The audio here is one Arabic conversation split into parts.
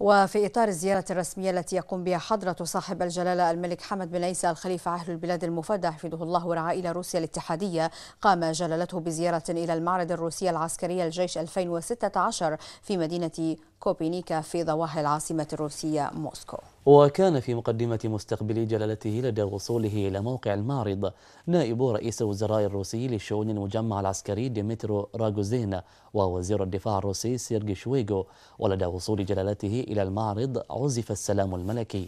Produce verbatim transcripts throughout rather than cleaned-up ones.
وفي إطار الزيارة الرسمية التي يقوم بها حضرة صاحب الجلالة الملك حمد بن عيسى الخليفة أهل البلاد المفدى حفظه الله ورعاه إلى روسيا الاتحادية، قام جلالته بزيارة إلى المعرض الروسي العسكري الجيش ألفين وستة عشر في مدينة كوبينيكا في ضواحي العاصمة الروسية موسكو. وكان في مقدمة مستقبل جلالته لدى وصوله إلى موقع المعرض نائب رئيس الوزراء الروسي لشؤون المجمع العسكري ديمترو راغوزين ووزير الدفاع الروسي سيرجي شويغو. ولدى وصول جلالته إلى المعرض عزف السلام الملكي.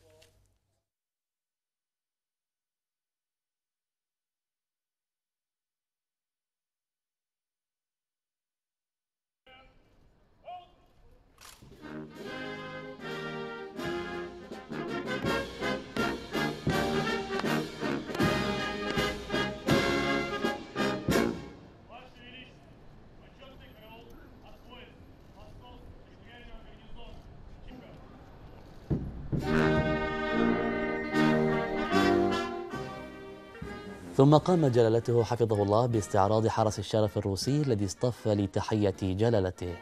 ثم قام جلالته حفظه الله باستعراض حرس الشرف الروسي الذي اصطف لتحية جلالته.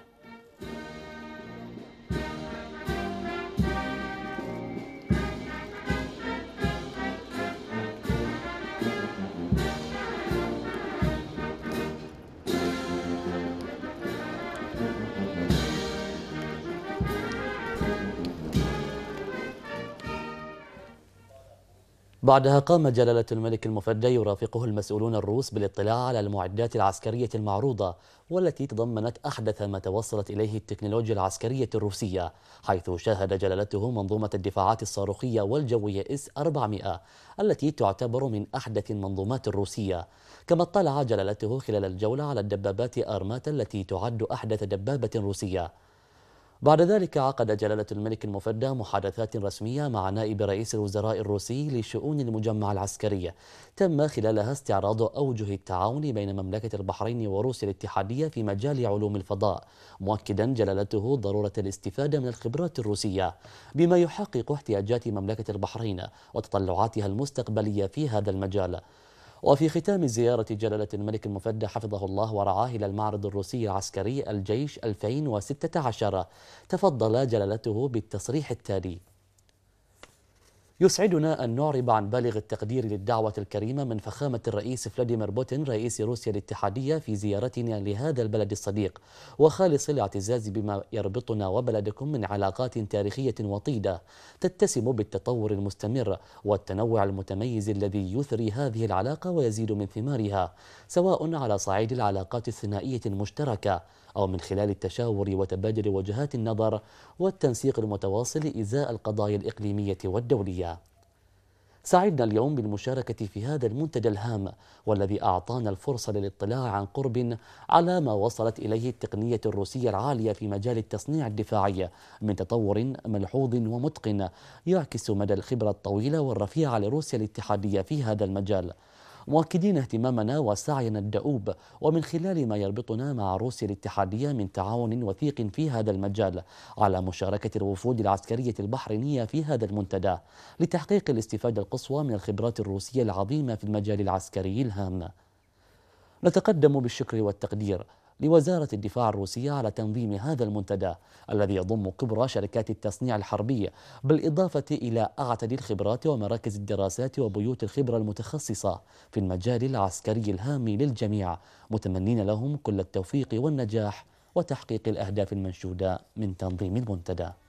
بعدها قام جلالة الملك المفدى يرافقه المسؤولون الروس بالاطلاع على المعدات العسكرية المعروضة، والتي تضمنت أحدث ما توصلت إليه التكنولوجيا العسكرية الروسية، حيث شاهد جلالته منظومة الدفاعات الصاروخية والجوية إس أربعمائة التي تعتبر من أحدث المنظومات الروسية. كما اطلع جلالته خلال الجولة على الدبابات آرمات التي تعد أحدث دبابة روسية. بعد ذلك عقد جلالة الملك المفدى محادثات رسمية مع نائب رئيس الوزراء الروسي لشؤون المجمع العسكري، تم خلالها استعراض أوجه التعاون بين مملكة البحرين وروسيا الاتحادية في مجال علوم الفضاء، مؤكدا جلالته ضرورة الاستفادة من الخبرات الروسية بما يحقق احتياجات مملكة البحرين وتطلعاتها المستقبلية في هذا المجال. وفي ختام زيارة جلالة الملك المفدى حفظه الله ورعاه إلى المعرض الروسي العسكري الجيش ألفين وستة عشر، تفضل جلالته بالتصريح التالي: يسعدنا أن نعرب عن بالغ التقدير للدعوة الكريمة من فخامة الرئيس فلاديمير بوتين رئيس روسيا الاتحادية في زيارتنا لهذا البلد الصديق، وخالص الاعتزاز بما يربطنا وبلدكم من علاقات تاريخية وطيدة تتسم بالتطور المستمر والتنوع المتميز الذي يثري هذه العلاقة ويزيد من ثمارها، سواء على صعيد العلاقات الثنائية المشتركة أو من خلال التشاور وتبادل وجهات النظر والتنسيق المتواصل إزاء القضايا الإقليمية والدولية. سعدنا اليوم بالمشاركة في هذا المنتدى الهام، والذي أعطانا الفرصة للاطلاع عن قرب على ما وصلت إليه التقنية الروسية العالية في مجال التصنيع الدفاعي من تطور ملحوظ ومتقن يعكس مدى الخبرة الطويلة والرفيعة لروسيا الاتحادية في هذا المجال، مؤكدين اهتمامنا وسعينا الدؤوب ومن خلال ما يربطنا مع روسيا الاتحادية من تعاون وثيق في هذا المجال على مشاركة الوفود العسكرية البحرينية في هذا المنتدى لتحقيق الاستفادة القصوى من الخبرات الروسية العظيمة في المجال العسكري الهام. نتقدم بالشكر والتقدير لوزارة الدفاع الروسية على تنظيم هذا المنتدى الذي يضم كبرى شركات التصنيع الحربي، بالإضافة إلى أعتد الخبرات ومراكز الدراسات وبيوت الخبرة المتخصصة في المجال العسكري الهام للجميع، متمنين لهم كل التوفيق والنجاح وتحقيق الأهداف المنشودة من تنظيم المنتدى.